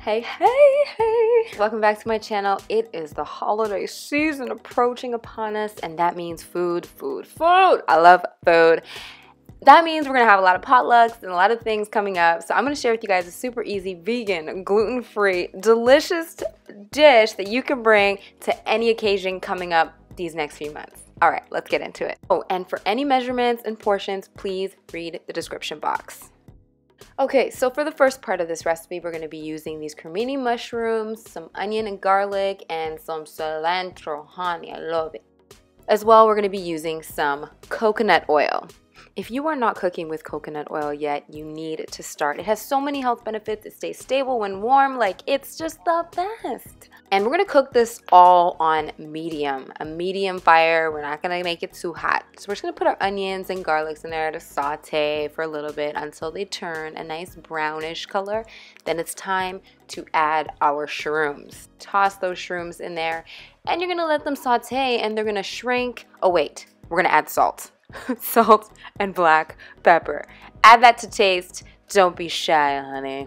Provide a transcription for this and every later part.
Hey! Welcome back to my channel. It is the holiday season approaching upon us, and that means food. I love food. That means we're gonna have a lot of potlucks and a lot of things coming up. So I'm gonna share with you guys a super easy, vegan, gluten-free, delicious dish that you can bring to any occasion coming up these next few months. All right, let's get into it. Oh, and for any measurements and portions, please read the description box. Okay, so for the first part of this recipe, we're going to be using these cremini mushrooms, some onion and garlic, and some cilantro. Honey, I love it. As well, we're going to be using some coconut oil. If you are not cooking with coconut oil yet, you need to start. It has so many health benefits. It stays stable when warm. Like, it's just the best. And we're going to cook this all on a medium fire. We're not going to make it too hot. So we're just going to put our onions and garlics in there to saute for a little bit until they turn a nice brownish color. Then it's time to add our shrooms. Toss those shrooms in there and you're going to let them saute and they're going to shrink. Oh wait, we're going to add salt. Salt and black pepper. Add that to taste. Don't be shy, honey.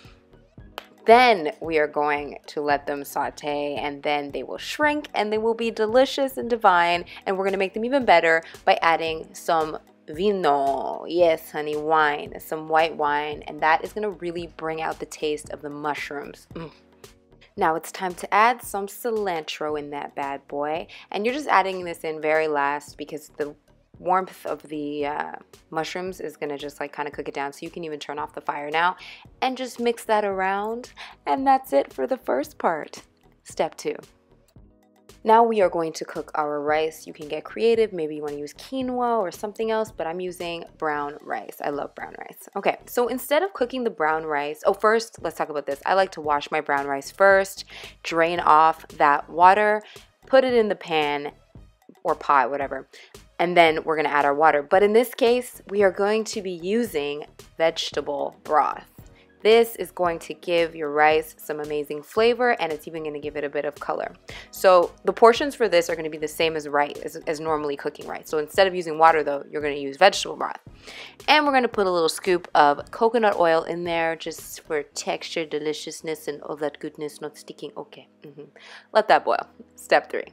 Then we are going to let them saute and then they will shrink and they will be delicious and divine, and we're going to make them even better by adding some vino. Yes, honey, wine, some white wine, and that is going to really bring out the taste of the mushrooms. Now it's time to add some cilantro in that bad boy, and you're just adding this in very last because the warmth of the mushrooms is gonna just like kind of cook it down, so you can even turn off the fire now and just mix that around, and that's it for the first part. Step 2. Now we are going to cook our rice. You can get creative. Maybe you want to use quinoa or something else, but I'm using brown rice. I love brown rice. Okay, so instead of cooking the brown rice, first let's talk about this. I like to wash my brown rice first, drain off that water, put it in the pan or pot, whatever, and then we're going to add our water. But in this case, we are going to be using vegetable broth. This is going to give your rice some amazing flavor, and it's even going to give it a bit of color. So the portions for this are going to be the same as rice, as normally cooking rice. So instead of using water though, you're going to use vegetable broth. And we're going to put a little scoop of coconut oil in there just for texture, deliciousness, and all that goodness not sticking. Okay, let that boil. Step 3.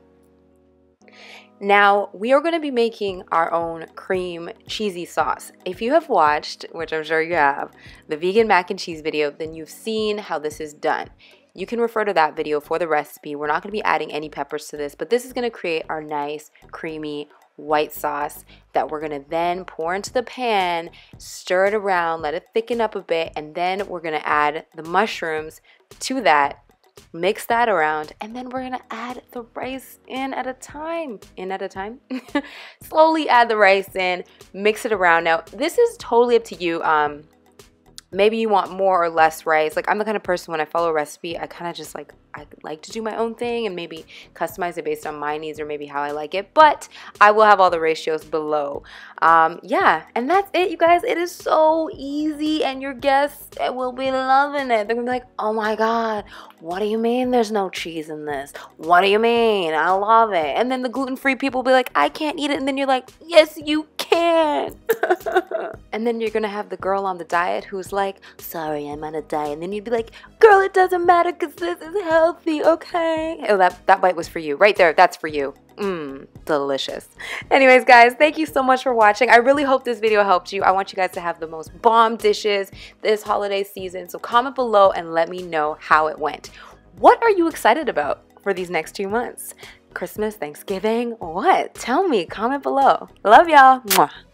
Now, we are going to be making our own cream cheesy sauce. If you have watched, which I'm sure you have, the vegan mac and cheese video, then you've seen how this is done. You can refer to that video for the recipe. We're not going to be adding any peppers to this, but this is going to create our nice, creamy white sauce that we're going to then pour into the pan, stir it around, let it thicken up a bit, and then we're going to add the mushrooms to that. Mix that around, and then we're gonna add the rice in at a time. Slowly add the rice in, mix it around. Now this is totally up to you. Maybe you want more or less rice. Like, I'm the kind of person, when I follow a recipe, I kind of just like, I like to do my own thing and maybe customize it based on my needs or maybe how I like it. But I will have all the ratios below. Yeah, and that's it, you guys. It is so easy, and your guests will be loving it. They're gonna be like, oh my God, what do you mean there's no cheese in this? What do you mean? I love it. And then the gluten-free people will be like, I can't eat it. And then you're like, yes, you can. And then you're gonna have the girl on the diet who's like, sorry, I'm on a diet. And then you'd be like, girl, it doesn't matter because this is healthy, okay? Oh, that bite was for you. Right there, that's for you. Delicious. Anyways, guys, thank you so much for watching. I really hope this video helped you. I want you guys to have the most bomb dishes this holiday season. So comment below and let me know how it went. What are you excited about for these next 2 months? Christmas, Thanksgiving, what? Tell me, comment below. Love y'all. Mwah.